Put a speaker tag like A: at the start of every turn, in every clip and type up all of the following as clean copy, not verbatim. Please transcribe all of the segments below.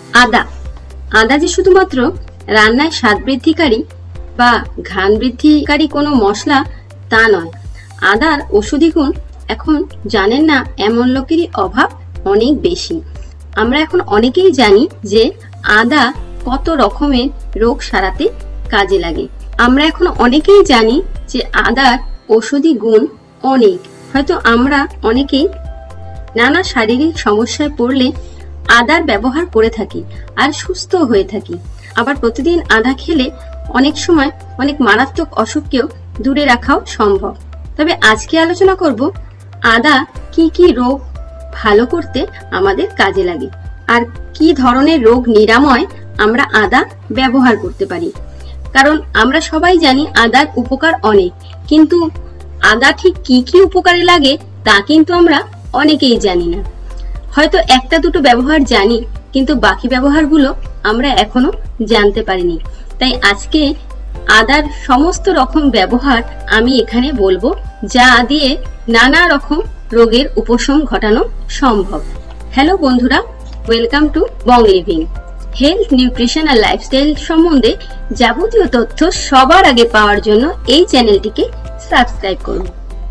A: আদা আদা যে শুধুমাত্র রান্নায় স্বাদ বৃদ্ধিকারী বা ঘ্রাণ বৃদ্ধিকারী কোনো মশলা তা নয়। আদার ঔষধি গুণ এখন জানেন না এমন লোকেরই অভাব অনেক বেশি। আমরা এখন অনেকেই জানি যে আদা কত রকমের রোগ সারাতে কাজে লাগে। আমরা এখন অনেকেই জানি যে আদার ঔষধি গুণ অনেক। হয়তো আমরা অনেকেই নানা শারীরিক সমস্যায় পড়লে আদার ব্যবহার করে থাকি আর সুস্থ হয়ে থাকি। আবার প্রতিদিন আদা খেলে অনেক সময় অনেক মারাত্মক অসুখকেও দূরে রাখাও সম্ভব। তবে আজকে আলোচনা করব আদা কি কি রোগ ভালো করতে আমাদের কাজে লাগে আর কি ধরনের রোগ নিরাময় আমরা আদা ব্যবহার করতে পারি। কারণ আমরা সবাই জানি আদার উপকার অনেক, কিন্তু আদা ঠিক কি কি উপকারে লাগে তা কিন্তু আমরা অনেকেই জানি না। হয়তো একটা দুটো ব্যবহার জানি, কিন্তু বাকি ব্যবহারগুলো আমরা এখনো জানতে পারিনি। তাই আজকে আদার সমস্ত রকম ব্যবহার আমি এখানে বলবো, যা দিয়ে নানা রকম রোগের উপশম ঘটানো সম্ভব। হ্যালো বন্ধুরা, welcome to Bong living. Health, nutrition আর লাইফস্টাইল সম্বন্ধে যাবতীয় তথ্য সবার আগে পাওয়ার জন্য এই চ্যানেলটিকে সাবস্ক্রাইব করুন।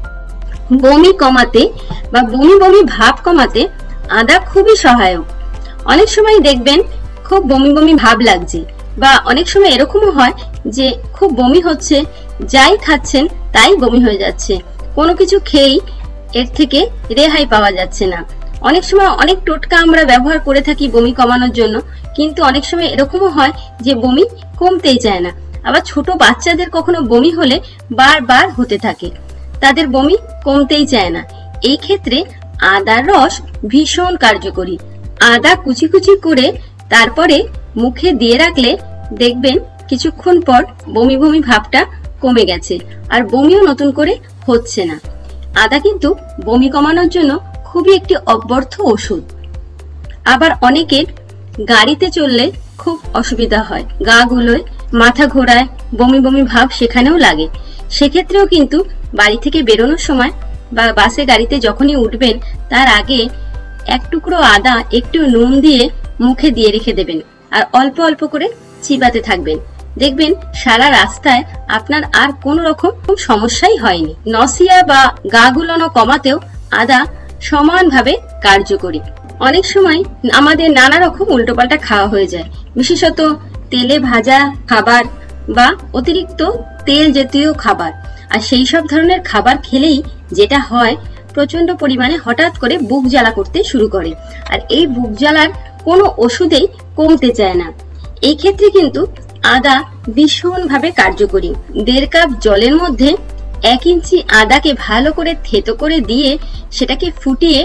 A: বমি কমাতে বা বমি বমি ভাব কমাতে আদা খুবই সহায়ক। অনেক সময় দেখবেন খুব বমি বমি ভাব লাগছে, বা অনেক সময় এরকমও হয় যে খুব বমি হচ্ছে, যাই খাচ্ছেন তাই বমি হয়ে যাচ্ছে, কোনো কিছু খেয়েই এর থেকে রেহাই পাওয়া যাচ্ছে না। অনেক সময় অনেক টোটকা আমরা ব্যবহার করে থাকি বমি কমানোর জন্য, কিন্তু অনেক সময় এরকমও হয় যে বমি কমতেই চায় না। আবার ছোট বাচ্চাদের কখনো বমি হলে বারবার হতে থাকে, তাদের বমি কমতেই চায় না। এই ক্ষেত্রে আদার রস ভীষণ কার্যকরী। আদা কুচি কুচি করে তারপরে মুখে দিয়ে রাখলে দেখবেন কিছুক্ষণ পর বমি বমি ভাবটা কমে গেছে আর বমিও নতুন করে হচ্ছে না। আদা কিন্তু বমি কমানোর জন্য খুবই একটি অব্যর্থ ওষুধ। আবার অনেকের গাড়িতে চললে খুব অসুবিধা হয়, গা গুলোয়, মাথা ঘোরায়, বমি বমি ভাব সেখানেও লাগে। সেক্ষেত্রেও কিন্তু বাড়ি থেকে বেরোনোর সময় বা বাসে গাড়িতে যখনই উঠবেন তার আগে এক টুকরো আদা একটু নুন দিয়ে মুখে দিয়ে রেখে দেবেন আর অল্প অল্প করে চিবাতে থাকবেন। দেখবেন সারা রাস্তায় আপনার আর কোনো রকম সমস্যাই হয়নি। নসিয়া বা গা গুলানো কমাতেও আদা সমানভাবে কার্যকরী। অনেক সময় আমাদের নানা রকম উল্টোপাল্টা খাওয়া হয়ে যায়, বিশেষত তেলে ভাজা খাবার বা অতিরিক্ত তেল জাতীয় খাবার। আর সেই সব ধরনের খাবার খেলেই যেটা হয়, প্রচন্ড পরিমাণে হঠাৎ করে বুক জ্বালা করতে শুরু করে, আর এই বুক জ্বালার কোনো ওষুধেই কমতে চায় না। এই ক্ষেত্রে কিন্তু আদা ভীষণভাবে কার্যকরী। 1.5 কাপ জলের মধ্যে 1 ইঞ্চি আদাকে ভালো করে থেতো করে দিয়ে সেটাকে ফুটিয়ে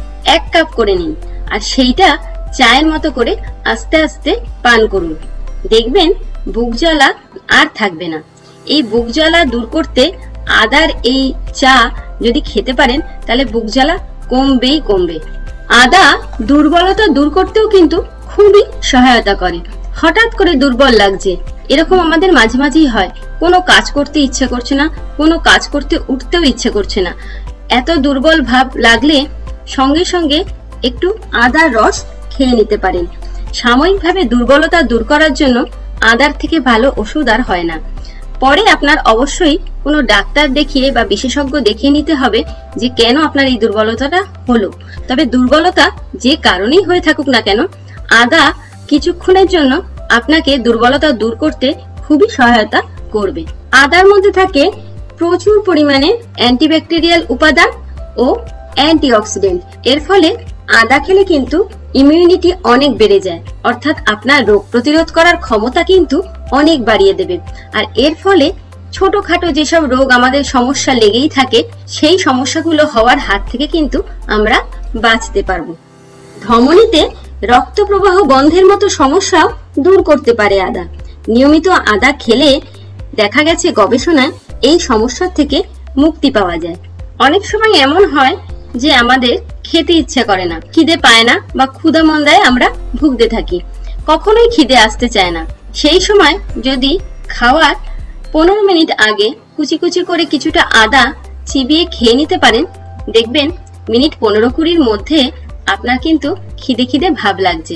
A: 1 কাপ করে নিন, আর সেইটা চায়ের মতো করে আস্তে আস্তে পান করুন। দেখবেন বুক জ্বালা আর থাকবে না। এই বুক জ্বালা দূর করতে আদার এই চা যদি খেতে পারেন তাহলে বুক জ্বালা কমবেই কমবে। আদা দুর্বলতা দূর করতেও কিন্তু খুবই সহায়তা করে। হঠাৎ করে দুর্বল লাগছে, এরকম আমাদের মাঝে মাঝেই হয়। কোনো কাজ করতে ইচ্ছে করছে না, কোনো কাজ করতে উঠতেও ইচ্ছে করছে না। এত দুর্বল ভাব লাগলে সঙ্গে সঙ্গে একটু আদার রস খেয়ে নিতে পারেন। সাময়িকভাবে দুর্বলতা দূর করার জন্য আদার থেকে ভালো ওষুধ আর হয় না। পরে আপনার অবশ্যই কোনো ডাক্তার দেখিয়ে বা বিশেষজ্ঞ দেখিয়ে নিতে হবে যে কেন আপনার এই দুর্বলতাটা হলো। তবে দুর্বলতা যে কারণেই হয়ে থাকুক না কেন, আদা কিছুক্ষণের জন্য আপনাকে দুর্বলতা দূর করতে খুবই সহায়তা করবে। আদার মধ্যে থাকে প্রচুর পরিমাণে অ্যান্টিব্যাকটেরিয়াল উপাদান ও অ্যান্টিঅক্সিডেন্ট। এর ফলে আদা খেলে কিন্তু ইমিউনিটি অনেক বেড়ে যায়, অর্থাৎ আপনার রোগ প্রতিরোধ করার ক্ষমতা কিন্তু অনেক বাড়িয়ে দেবে। আর এর ফলে ছোটখাটো যেসব রোগ আমাদের সমস্যা লেগেই থাকে, সেই সমস্যাগুলো হওয়ার হাত থেকে কিন্তু আমরা বাঁচতে পারবো। ধমনীতে রক্ত প্রবাহ বন্ধের মতো সমস্যাও দূর করতে পারে আদা। নিয়মিত আদা খেলে দেখা গেছে গবেষণায় এই সমস্যা থেকে মুক্তি পাওয়া যায়। অনেক সময় এমন হয় যে আমাদের খেতে ইচ্ছে করে না, খিদে পায় না, বা ক্ষুধা মন্দায় আমরা ভুগতে থাকি, কখনোই খিদে আসতে চায় না। সেই সময় যদি খাওয়ার 15 মিনিট আগে কুচি কুচি করে কিছুটা আদা চিবিয়ে খেয়ে নিতে পারেন, দেখবেন মিনিট 15-20 মধ্যে আপনার কিন্তু খিদে খিদে ভাব লাগছে।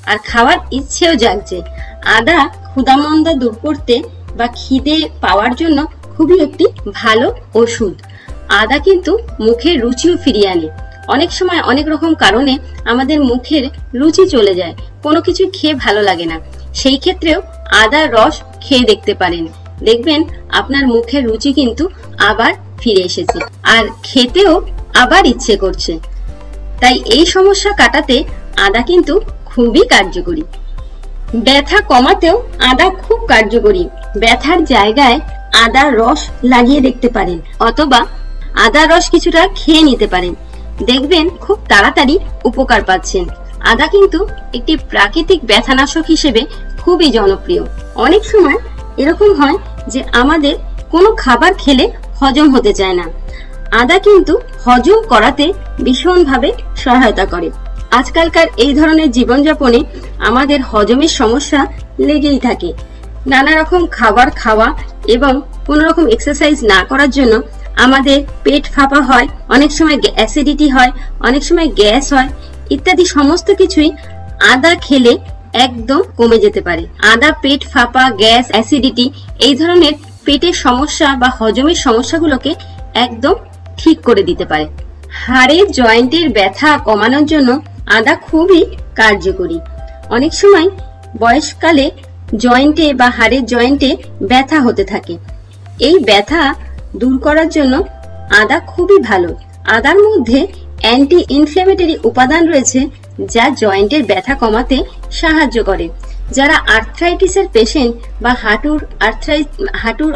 A: আর খাওয়ার ইচ্ছেও জাগছে। আদা ক্ষুধামন্দা দূর করতে বা খিদে পাওয়ার জন্য খুবই একটি ভালো ওষুধ। আদা কিন্তু মুখের রুচিও ফিরিয়ে আনে। অনেক সময় অনেক রকম কারণে আমাদের মুখের রুচি চলে যায়, কোনো কিছু খেয়ে ভালো লাগে না, সেই ক্ষেত্রেও আদার রস খেয়ে দেখতে পারেন, দেখবেন আপনার মুখের রুচি কিন্তু আবার ফিরে এসেছে আর খেতেও আবার ইচ্ছে করছে। তাই এই সমস্যা কাটাতে আদা কিন্তু খুবই কার্যকরী। ব্যথা কমাতেও আদা খুব কার্যকরী। ব্যথার জায়গায় আদার রস লাগিয়ে দেখতে পারেন অথবা আদার রস কিছুটা খেয়ে নিতে পারেন, দেখবেন খুব তাড়াতাড়ি উপকার পাচ্ছেন। আদা কিন্তু একটি প্রাকৃতিক ব্যথানাশক হিসেবে খুবই জনপ্রিয়। অনেক সময় এরকম হয় যে আমাদের কোনো খাবার খেলে হজম হতে চায় না, আদা কিন্তু হজম করাতে ভীষণভাবে সহায়তা করে। আজকালকার এই ধরনের জীবনযাপনে আমাদের হজমের সমস্যা লেগেই থাকে। নানা রকম খাবার খাওয়া এবং কোনো রকম এক্সারসাইজ না করার জন্য আমাদের পেট ফাঁপা হয়, অনেক সময় অ্যাসিডিটি হয়, অনেক সময় গ্যাস হয় ইত্যাদি সমস্ত কিছুই আদা খেলে একদম কমে যেতে পারে। আদা পেট ফাঁপা, গ্যাস, অ্যাসিডিটি এই ধরনের পেটের সমস্যা বা হজমের সমস্যাগুলোকে একদম ঠিক করে দিতে পারে। হাড়ের জয়েন্টের ব্যথা কমানোর জন্য আদা খুবই কার্যকরী। অনেক সময় বয়সকালে জয়েন্টে বা হাড়ের জয়েন্টে ব্যথা হতে থাকে, এই ব্যথা দূর করার জন্য আদা খুবই ভালো। আদার মধ্যে অ্যান্টি ইনফ্ল্যামেটরি উপাদান রয়েছে যা জয়েন্টের ব্যথা কমাতে সাহায্য করে। যারা আর্থ্রাইটিসের পেশেন্ট বা হাঁটুর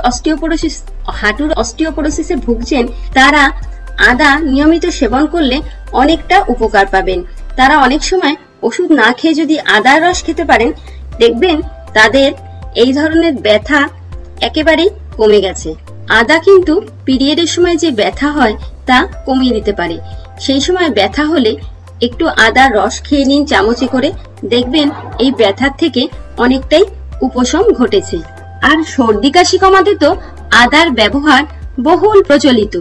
A: অস্টিওপোরোসিসে ভুগছেন, তারা আদা নিয়মিত সেবন করলে অনেকটা উপকার পাবেন। তারা অনেক সময় ওষুধ না খেয়ে যদি আদার রস খেতে পারেন, দেখবেন তাদের এই ধরনের ব্যথা একেবারেই কমে গেছে। আদা কিন্তু পিরিয়ডের সময় যে ব্যথা হয় তা কমিয়ে দিতে পারে। সেই সময় ব্যথা হলে একটু আদার রস খেয়ে নিন চামচে করে, দেখবেন এই ব্যথার থেকে অনেকটাই উপশম ঘটেছে। আর সর্দি কাশি কমাতে তো আদার ব্যবহার বহুল প্রচলিত।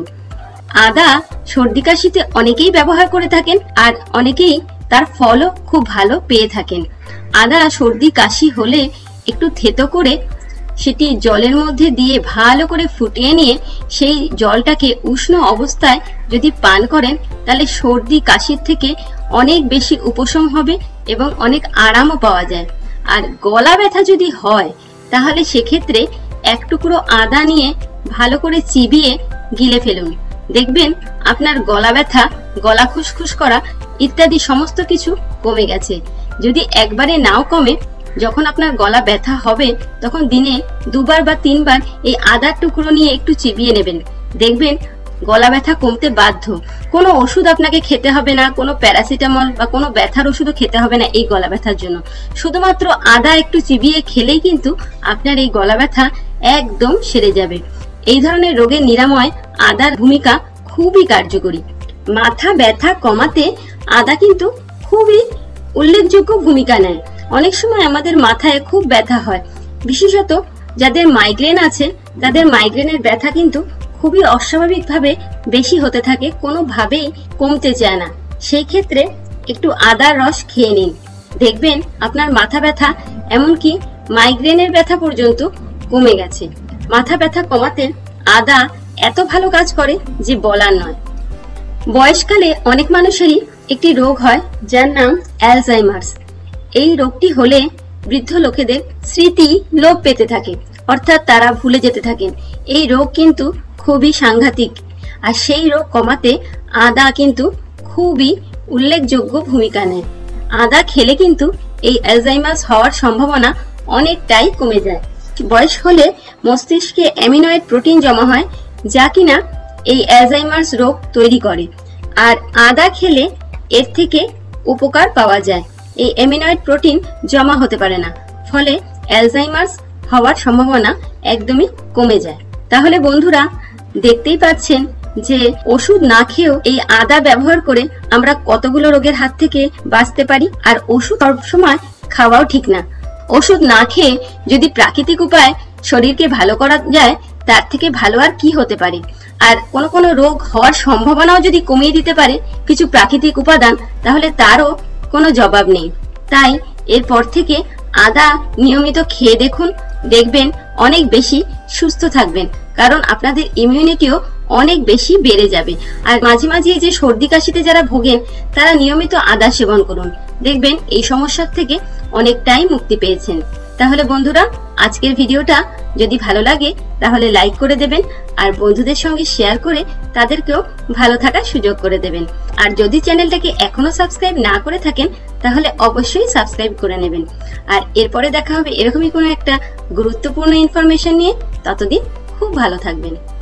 A: আদা সর্দি কাশিতে অনেকেই ব্যবহার করে থাকেন আর অনেকেই তার ফলও খুব ভালো পেয়ে থাকেন। আদা সর্দি কাশি হলে একটু থেতো করে সেটি জলের মধ্যে দিয়ে ভালো করে ফুটিয়ে নিয়ে সেই জলটাকে উষ্ণ অবস্থায় যদি পান করেন, তাহলে সর্দি কাশির থেকে অনেক বেশি উপশম হবে এবং অনেক আরামও পাওয়া যায়। আর গলা ব্যথা যদি হয়, তাহলে সেক্ষেত্রে এক টুকরো আদা নিয়ে ভালো করে চিবিয়ে গিলে ফেলুন, দেখবেন আপনার গলা ব্যথা, গলা খুসখুস করা ইত্যাদি সমস্ত কিছু কমে গেছে। যদি একবারে নাও কমে, যখন আপনার গলা ব্যথা হবে তখন দিনে 2 বার বা 3 বার এই আদার টুকরো নিয়ে একটু চিবিয়ে নেবেন, দেখবেন গলা ব্যথা কমতে বাধ্য। কোনো ওষুধ আপনাকে খেতে হবে না, কোনো প্যারাসিটামল বা কোনো ব্যথার ওষুধও খেতে হবে না এই গলা ব্যথার জন্য। শুধুমাত্র আদা একটু চিবিয়ে খেলেই কিন্তু আপনার এই গলা ব্যথা একদম সেরে যাবে। এই ধরনের রোগের নিরাময় আদার ভূমিকা খুবই কার্যকরী। মাথা ব্যথা কমাতে আদা কিন্তু খুবই উল্লেখযোগ্য ভূমিকা নেয়। অনেক সময় আমাদের মাথায় খুব ব্যথা হয়, বিশেষত যাদের মাইগ্রেন আছে, তাদের মাইগ্রেনের ব্যথা কিন্তু খুবই অস্বাভাবিকভাবে বেশি হতে থাকে, কোনোভাবেই কমতে চায় না। সেই ক্ষেত্রে একটু আদার রস খেয়ে নিন, দেখবেন আপনার মাথা ব্যথা, এমনকি মাইগ্রেনের ব্যথা পর্যন্ত কমে গেছে। মাথা ব্যথা কমাতে আদা এত ভালো কাজ করে যে বলার নয়। বয়সকালে অনেক মানুষেরই একটি রোগ হয় যার নাম অ্যালজাইমার্স। এই রোগটি হলে বৃদ্ধ লোকেদের স্মৃতি লোপ পেতে থাকে, অর্থাৎ তারা ভুলে যেতে থাকেন। এই রোগ কিন্তু খুবই সাংঘাতিক, আর সেই রোগ কমাতে আদা কিন্তু খুবই উল্লেখযোগ্য ভূমিকা নেয়। আদা খেলে কিন্তু এই অ্যালজাইমার্স হওয়ার সম্ভাবনা অনেকটাই কমে যায়। বয়স হলে মস্তিষ্কে অ্যামিনয়েড প্রোটিন জমা হয়, যা কিনা এই অ্যালজাইমার্স রোগ তৈরি করে, আর আদা খেলে এর থেকে উপকার পাওয়া যায়। এই অ্যামিনয়েড প্রোটিন জমা হতে পারে না, ফলে অ্যালজাইমার্স হওয়ার সম্ভাবনা একদমই কমে যায়। তাহলে বন্ধুরা, দেখতেই পাচ্ছেন যে ওষুধ না খেয়েও এই আদা ব্যবহার করে আমরা কতগুলো রোগের হাত থেকে বাঁচতে পারি। আর ওষুধ সবসময় খাওয়াও ঠিক না। ওষুধ না খেয়ে যদি প্রাকৃতিক উপায়ে শরীরকে ভালো করা যায়, তার থেকে ভালো আর কি হতে পারে। আর কোনো রোগ হওয়ার সম্ভাবনাও যদি কমিয়ে দিতে পারে কিছু প্রাকৃতিক উপাদান, তাহলে তারও কোনো জবাব নেই। তাই এরপর থেকে আদা নিয়মিত খেয়ে দেখুন, দেখবেন অনেক বেশি সুস্থ থাকবেন, কারণ আপনাদের ইমিউনিটিও অনেক বেশি বেড়ে যাবে। আর মাঝে মাঝে যে সর্দি কাশিতে যারা ভোগেন তারা নিয়মিত আদা সেবন করুন, দেখবেন এই সমস্যার থেকে অনেকটাই মুক্তি পেয়েছেন। তাহলে বন্ধুরা, আজকের ভিডিওটা যদি ভালো লাগে তাহলে লাইক করে দেবেন, আর বন্ধুদের সঙ্গে শেয়ার করে তাদেরকেও ভালো থাকার সুযোগ করে দেবেন। আর যদি চ্যানেলটাকে এখনো সাবস্ক্রাইব না করে থাকেন তাহলে অবশ্যই সাবস্ক্রাইব করে নেবেন। আর এরপরে দেখা হবে এরকমই কোনো একটা গুরুত্বপূর্ণ ইনফরমেশন নিয়ে। ততদিন খুব ভালো থাকবেন।